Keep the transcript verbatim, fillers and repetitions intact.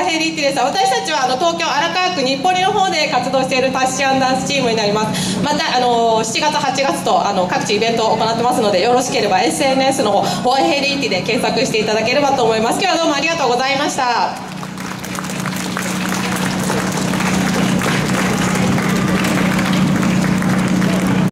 アヘリッティです。私たちはあの東京荒川区日暮里の方で活動しているタヒチアンダンスチームになります。またあのしちがつはちがつとあの各地イベントを行ってますので、よろしければ エスエヌエス の方フォアヘリッティで検索していただければと思います。今日はどうもありがとうございました。